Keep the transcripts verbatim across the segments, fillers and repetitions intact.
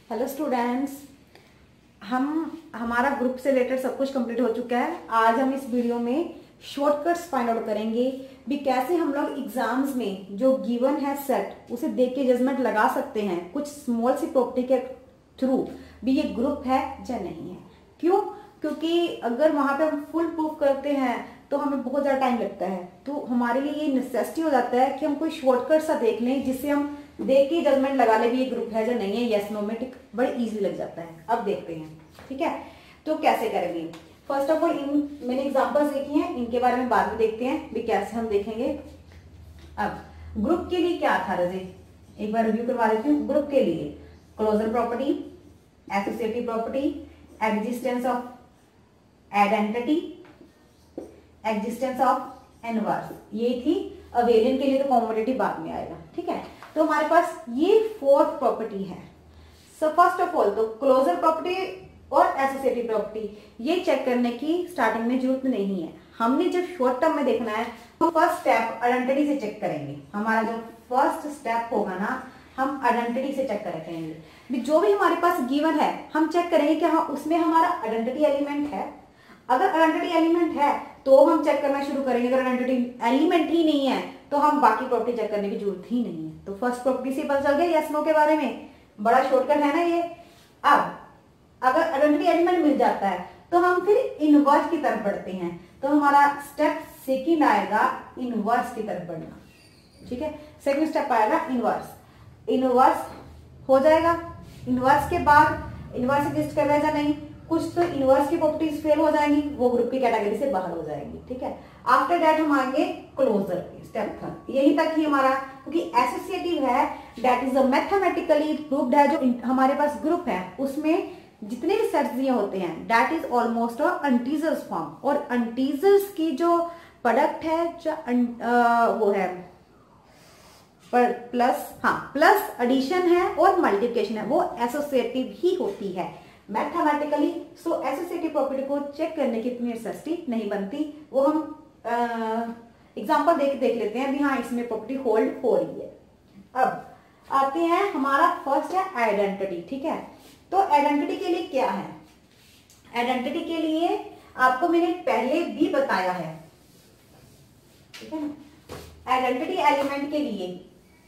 Hello students, हम हमारा group से रिलेटेड सब कुछ कंप्लीट हो चुका है। आज हम इस वीडियो में शॉर्टकट्स फाइंड आउट करेंगे भी कैसे हम लोग एग्जाम्स में जो गिवन है सेट उसे देख के जजमेंट लगा सकते हैं कुछ स्मॉल सी प्रॉपर्टी के थ्रू भी ये ग्रुप है या नहीं है। क्यों? क्योंकि अगर वहां पे हम फुल प्रूफ करते हैं तो हमें बहुत ज्यादा टाइम लगता है, तो हमारे लिए ये नेसेसिटी हो जाता है कि हम कोई शॉर्टकट सा देख लें जिससे हम देख के जजमेंट लगा ले भी ये ग्रुप है या नहीं है, यस नो में टिक बड़े इजी लग जाता है। अब देखते हैं, ठीक है, तो कैसे करेंगे। फर्स्ट ऑफ ऑल इन मैंने एग्जांपल्स देखी हैं, इनके बारे में बाद में देखते हैं भी कैसे हम देखेंगे। अब ग्रुप के लिए क्या था रजे, एक बार रिव्यू करवा देती हूँ। ग्रुप के लिए closure property, associative property, existence of identity, existence of inverse, ये थी। अवेलियन के लिए तो कॉमोडिटी बाद में आएगा, ठीक है। तो हमारे पास ये फोर्थ प्रॉपर्टी है। सो फर्स्ट ऑफ ऑल तो क्लोजर प्रॉपर्टी और एसोसिएटिव प्रॉपर्टी ये चेक करने की स्टार्टिंग में जरूरत नहीं है। हमने जब शॉर्ट टर्म में देखना है तो फर्स्ट स्टेप आइडेंटिटी से चेक करेंगे। हमारा जो फर्स्ट स्टेप होगा ना, हम आइडेंटिटी से चेक करेंगे। जो भी हमारे पास गिवन है हम चेक करेंगे कि हाँ उसमें हमारा आइडेंटिटी एलिमेंट है। अगर आइडेंटिटी एलिमेंट है तो हम चेक करना शुरू करेंगे। अगर आइडेंटिटी एलिमेंट ही नहीं है तो हम बाकी प्रॉपर्टी चेक करने की जरूरत ही नहीं है। तो फर्स्ट प्रॉपर्टी से पता चल गया यस नो के बारे में, बड़ा शॉर्टकट है ना ये। अब अगर आइडेंटिटी एलिमेंट मिल जाता है तो हम फिर इनवर्स की तरफ बढ़ते हैं। तो हमारा स्टेप सेकंड आएगा इनवर्स की तरफ बढ़ना, ठीक है। सेकंड स्टेप आएगा इनवर्स। इनवर्स हो जाएगा, इनवर्स के बाद इनवर्स एग्जिस्ट कर रहा है या नहीं, कुछ तो इनवर्स की प्रॉपर्टीज फेल हो जाएंगी, वो ग्रुप की कैटेगरी से बाहर हो जाएंगी, ठीक है। आफ्टर दैट हम आएंगे क्लोजर स्टेप थर्ड, यही तक ही हमारा, क्योंकि एसोसिएटिव है that is a mathematically proved है। जो जो हमारे पास ग्रुप है उसमें जितने भी सेट्स दिए होते हैं that is almost integers form, और अनटीजर्स की जो प्रोडक्ट है जो आ, वो है पर प्लस हाँ प्लस एडिशन है और मल्टीप्लिकेशन है, वो एसोसिएटिव ही होती है मैथमेटिकली। सो एसोसिएटिव प्रॉपर्टी को चेक करने की इतनी नेसेसिटी नहीं बनती, वो हम एग्जांपल देख देख लेते हैं भी हाँ इसमें प्रॉपर्टी होल्ड हो रही है। अब आते हैं, हमारा फर्स्ट है आइडेंटिटी, ठीक है। तो आइडेंटिटी के लिए क्या है, आइडेंटिटी के लिए आपको मैंने पहले भी बताया है, ठीक है ना। आइडेंटिटी एलिमेंट के लिए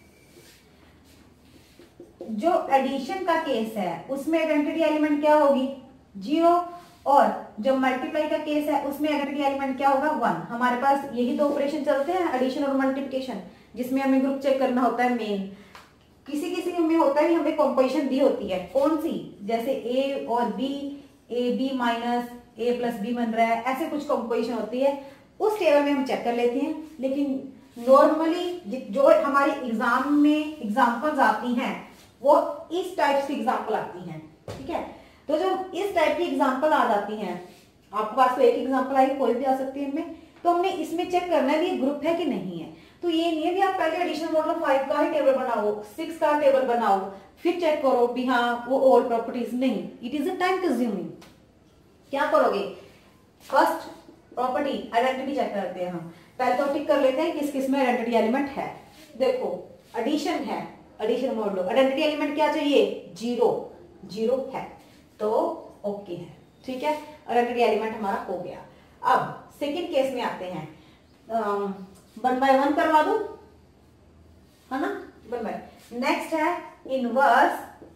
जो एडिशन का केस है उसमें आइडेंटिटी एलिमेंट क्या होगी, जीरो, और जो मल्टीप्लाई का केस है उसमें आइडेंटिटी एलिमेंट क्या होगा, वन। हमारे पास यही दो ऑपरेशन चलते हैं, एडिशन और मल्टीप्लिकेशन, जिसमें हमें ग्रुप चेक करना होता है मेन। किसी किसी में होता है हमें कॉम्पोजिशन दी होती है, कौन सी, जैसे ए और B, A B minus A plus B बन रहा है, ऐसे कुछ कॉम्पोजिशन होती है, उस टेबल में हम चेक कर लेते हैं। लेकिन नॉर्मली जो हमारे एग्जाम में एग्जाम्पल्स आती हैं वो इस टाइप की एग्जाम्पल आती हैं, ठीक है। तो जब इस टाइप की एग्जाम्पल आ जाती हैं, आपके पास तो एक एग्जाम्पल आई, कोई भी आ सकती है इनमें, तो हमने इसमें चेक करना है भी ग्रुप है कि नहीं है। तो ये नहीं है भी आप पहले एडिशनल मॉडल फाइव का ही टेबल बनाओ, सिक्स का टेबल बनाओ, फिर चेक करो भी हाँ वो ऑल प्रॉपर्टीज, नहीं, it is a time consuming. क्या करोगे, फर्स्ट प्रॉपर्टी आइडेंटिटी चेक करते हैं हम। पहले तो टिक कर लेते हैं किस किस में आइडेंटिटी एलिमेंट है। देखो एडिशन है, एडिशन मोड लो, आइडेंटिटी एलिमेंट क्या चाहिए, जीरो, जीरो है तो ओके है, ठीक है, आइडेंटिटी एलिमेंट हमारा हो गया। अब सेकंड केस में आते हैं, वन बाय वन करवा दो, है ना, वन बाय। नेक्स्ट है inverse,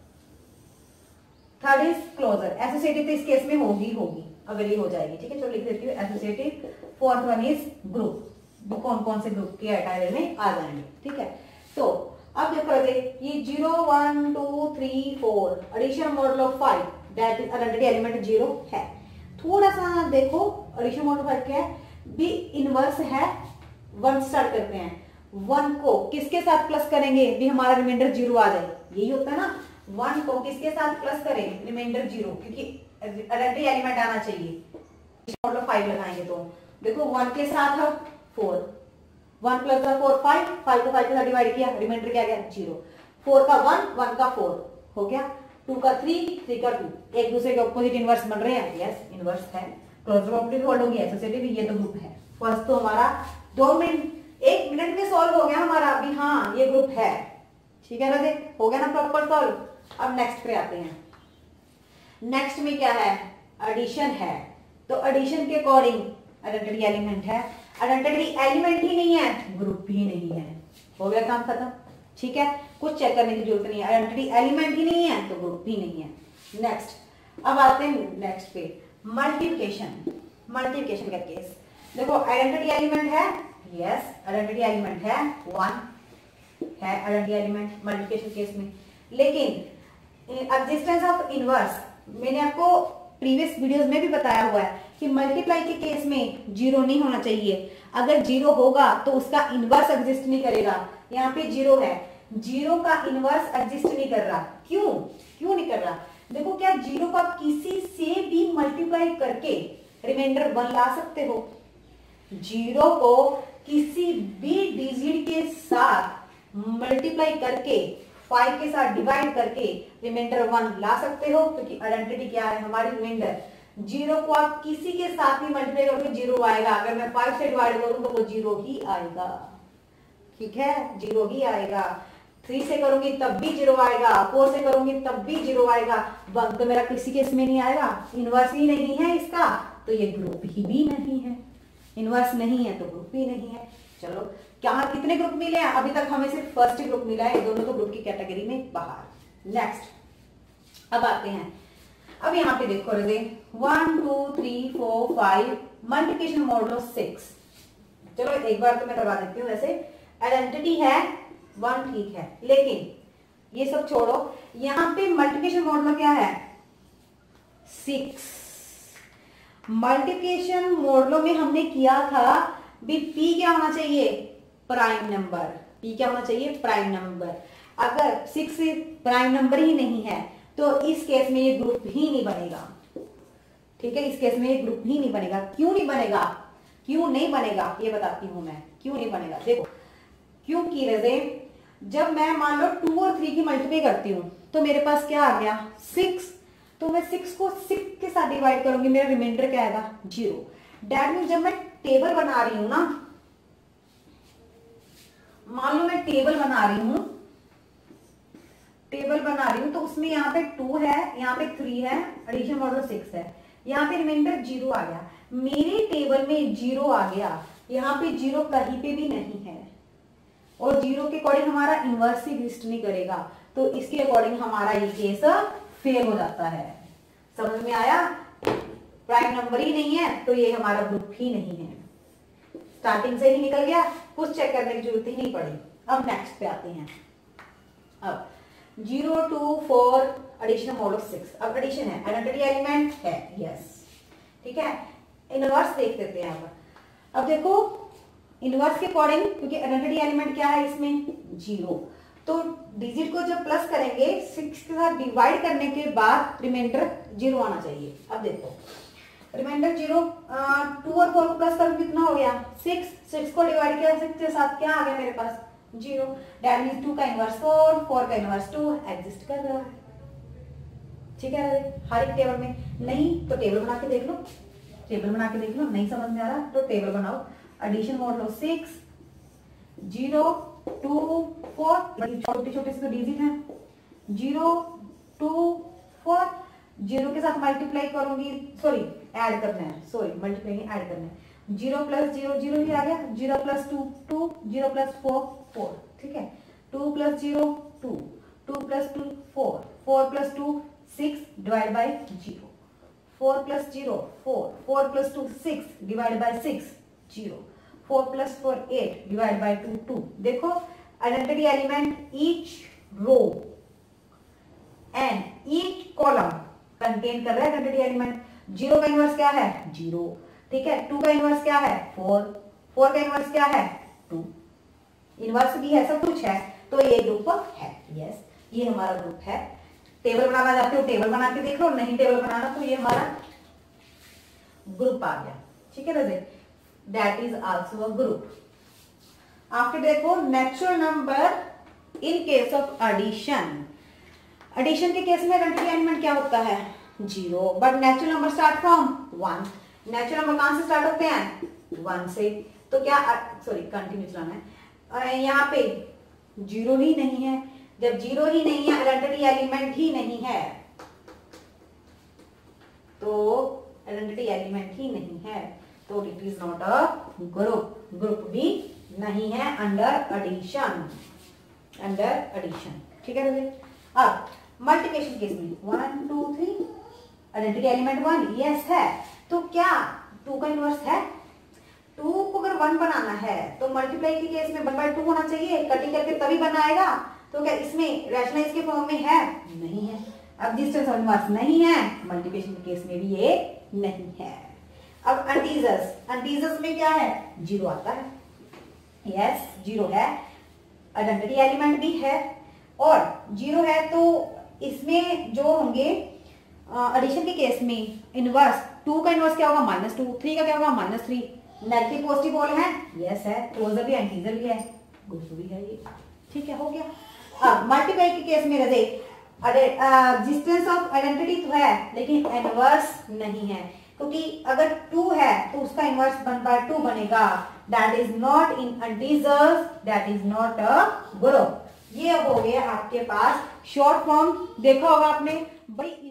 third is closure. Associative तो इस केस में होगी होगी अगर ये हो जाएगी, ठीक है, चलो लिख देती हूँ associative. Fourth one is group, वो कौन कौन से ग्रुप के कैटेगरी में आ जाएंगे, ठीक है। तो अब देखो ये zero one two three four addition model of five, that is identity element zero है। थोड़ा सा देखो एडिशन मॉडल फाइव क्या है, भी इनवर्स है, वन स्टार्ट करते हैं, वन को किसके साथ प्लस करेंगे भी हमारा रिमाइंडर जीरो आ जाए, यही होता है ना। वन को किसके साथ प्लस करें, रिमाइंडर जीरो, क्योंकि आइडेंटिटी एलिमेंट आना चाहिए। मॉडल फाइव लगाएंगे तो देखो वन के साथ है फोर, वन प्लस का फोर फाइव, फाइव को फाइव के साथ डिवाइड किया, रिमाइंडर क्या गया जीरो। फोर का वन, वन का फोर हो गया, टू का थ्री, थ्री का टू, एक दूसरे के ऑपोजिट इनवर्स बन रहे हैं, यस इनवर्स है। क्लोजर प्रॉपर्टी होल्ड होगी, एसोसिएटिव ये तो ग्रुप है। फर्स्ट तो हमारा दो मिनट एक मिनट में सॉल्व हो गया हमारा भी हाँ ये ग्रुप है, ठीक है ना, देख हो गया ना प्रॉपर सॉल्व। अब नेक्स्ट पे आते हैं। नेक्स्ट में क्या है, एडिशन है, तो एडिशन के अकॉर्डिंग आइडेंटिटी एलिमेंट है, आइडेंटिटी एलिमेंट ही नहीं है, ग्रुप ही नहीं है, हो गया काम खत्म। ठीक है, कुछ चेक करने की जरूरत नहीं है, आइडेंटिटी एलिमेंट ही नहीं है तो ग्रुप ही नहीं है। नेक्स्ट, अब आते हैं नेक्स्ट पे, मल्टीप्लिकेशन। मल्टीप्लिकेशन का केस देखो, आइडेंटिटी एलिमेंट है, यस आइडेंटिटी एलिमेंट है, वन है आइडेंटिटी एलिमेंट मल्टीप्लिकेशन केस में, लेकिन एग्जिस्टेंस ऑफ इनवर्स मैंने आपको प्रीवियस वीडियोस में भी बताया हुआ है कि मल्टीप्लाई के केस में जीरो नहीं होना चाहिए, अगर जीरो होगा तो उसका इनवर्स एग्जिस्ट नहीं करेगा। यहाँ पे जीरो है, जीरो का इनवर्स एग्जिस्ट नहीं कर रहा, क्यों क्यों नहीं कर रहा? देखो, क्या जीरो को आप किसी से भी मल्टीप्लाई करके रिमाइंडर वन ला सकते हो? जीरो को किसी भी डिजिट के साथ मल्टीप्लाई करके फाइव के साथ डिवाइड करके रिमाइंडर वन ला सकते हो, क्योंकि आइडेंटिटी क्या है हमारी, रिमाइंडर। जीरो को आप किसी के साथ ही मल्टीप्लाई करोगे जीरो आएगा, अगर मैं फाइव से डिवाइड करूं तो वो जीरो ही आएगा। ठीक है, जीरो ही आएगा। थ्री से करूंगी तब भी जीरो आएगा, फोर से करूंगी तब भी जीरो आएगा, वन तो मेरा किसी केस में नहीं आएगा, इनवर्स ही नहीं है इसका, तो ये ग्रुप ही भी नहीं है। इनवर्स नहीं है तो ग्रुप ही नहीं है। चलो, क्या कितने ग्रुप मिले हैं? अभी तक हमें सिर्फ फर्स्ट ग्रुप मिला है, दोनों तो ग्रुप की कैटेगरी में बाहर। नेक्स्ट, अब आते हैं, अब यहाँ पे देखो रजे, one two three four five multiplication modulo six. चलो एक बार तो मैं करवा देती हूँ। वैसे आइडेंटिटी है वन, ठीक है, लेकिन ये सब छोड़ो, यहाँ पे मल्टीप्लिकेशन मॉडुलो क्या है, सिक्स। मल्टीप्लिकेशन मॉडुलो में हमने किया था भी पी क्या होना चाहिए, प्राइम नंबर। पी क्या होना चाहिए, प्राइम नंबर। अगर सिक्स प्राइम नंबर ही नहीं है तो इस केस में ये ग्रुप ही नहीं बनेगा। ठीक है, इस केस में ये ग्रुप ही नहीं बनेगा। क्यों नहीं बनेगा, क्यों नहीं बनेगा ये बताती हूं मैं, क्यों नहीं बनेगा। देखो, क्योंकि रजे जब मैं मान लो टू और थ्री की मल्टीप्लाई करती हूँ तो मेरे पास क्या आ गया, सिक्स। तो मैं सिक्स को सिक्स के साथ डिवाइड करूंगी, मेरा रिमाइंडर क्या आएगा, जीरो। डैट मीन जब मैं टेबल बना रही हूं ना, मान लो मैं टेबल बना रही हूं टेबल बना रही हूं तो उसमें यहाँ पे टू है, यहाँ पे थ्री है, एडिशन मॉडुलो सिक्स है, यहाँ पे रिमाइंडर जीरो आ गया। मेरे टेबल में जीरो आ गया, यहाँ पे जीरो कहीं पे भी नहीं है, और जीरो के अकॉर्डिंग हमारा इनवर्स ही एग्जिस्ट नहीं करेगा, तो इसके अकॉर्डिंग हमारा ये केस फेल हो जाता है। समझ में आया? प्राइम नंबर ही नहीं है तो ये हमारा ग्रुप ही नहीं है। स्टार्टिंग से ही निकल गया, कुछ चेक करने की जरूरत ही नहीं पड़ी। अब नेक्स्ट पे आते हैं। अब zero two four addition modulo six. अब एडिशन है, आइडेंटिटी एलिमेंट है, यस, ठीक है। इनवर्स देख लेते हैं। अब अब देखो इनवर्स के अकॉर्डिंग, क्योंकि आइडेंटिटी एलिमेंट क्या है इसमें, जीरो, तो डिजिट को जब प्लस करेंगे सिक्स के साथ डिवाइड करने के बाद रिमाइंडर जीरो आना चाहिए। अब देखो रिमाइंडर जीरो, टू और फोर को प्लस करो कितना हो गया, सिक्स। सिक्स को डिवाइड किया सिक्स के साथ, क्या आ गया मेरे पास, जीरो। दैट मींस टू का इनवर्स फोर, फोर का इनवर्स टू एग्जिस्ट कर रहा है। ठीक है, हर एक टेबल में। नहीं तो टेबल बना के देख लो, टेबल बना के देख लो। नहीं समझ में आ रहा तो टेबल बनाओ। Addition modulo six, zero two four, छोटे छोटे से तो डिजिट है, जीरो टू फोर, जीरो के साथ मल्टीप्लाई करूंगी, सॉरी ऐड करना है, सॉरी मल्टीप्लाई नहीं ऐड करना है। जीरो प्लस जीरो जीरो ही आ गया, zero plus two two, zero plus four four, ठीक है। Two plus zero two, two plus two four, four plus two six divide by zero, four plus zero four, four plus two six divide by six, zero, four plus four eight divide by two two. देखो identity element each row and each column contain कर रहा है identity element. Zero का inverse क्या है, zero, ठीक है। To का इनवर्स क्या है, फोर, फोर का इनवर्स क्या है, टू, इनवर्स भी है, सब कुछ है, तो ये ग्रुप है, यस ये हमारा ग्रुप है। टेबल बनाना चाहते हो टेबल बना के देख लो, नहीं टेबल बनाना तो ये हमारा ग्रुप आ गया। ठीक है रजे, that is also a group. After देखो natural number in case of addition. Addition के केस में आइडेंटिटी एलिमेंट क्या होता है, zero, but natural number start from one. Natural number कहां से स्टार्ट होते हैं, वन से। तो क्या, सॉरी कंटिन्यू चलाना है, यहाँ पे जीरो ही नहीं है, जब जीरो ही नहीं है, आइडेंटिटी एलिमेंट ही नहीं है, तो आइडेंटिटी एलिमेंट ही नहीं है, तो it is not a group, group भी नहीं है अंडर एडिशन, अंडर एडिशन। ठीक है बच्चे। अब मल्टीप्लिकेशन केस में one two three, identity element one, yes है, तो क्या टू का इनवर्स है? टू को अगर वन बनाना है तो मल्टीप्लाई के केस में वन बाय टू होना चाहिए, कटिंग करके तभी बनाएगा, तो क्या इसमें रैशनलाइज के फॉर्म में है? नहीं है। अब डिस्टेंस ऑफ इनवर्स नहीं है, मल्टीप्लिकेशन के केस में भी ये नहीं है। अब अनटीजर्स, अनटीजर्स में क्या है? जीरो आता है, यस जीरो है, आइडेंटिटी एलिमेंट भी है और जीरो है, तो इसमें जो होंगे एडिशन uh, के केस में इनवर्स, टू का इनवर्स क्या होगा? माइनस टू, थ्री का क्या होगा? Minus three, negative positive whole है, यस है, क्लोजर भी एंटीजर भी है, ग्रुप भी है ये। ठीक है, हो गया। अब मल्टीप्लाई के केस में रहे डिस्टेंस ऑफ आइडेंटिटी तो है लेकिन इनवर्स नहीं है, क्योंकि अगर टू है तो उसका इनवर्स वन बाय टू बनेगा, that is not in integers, that is not a group. ये हो गया आपके पास शॉर्ट फॉर्म। देखा होगा आपने भाई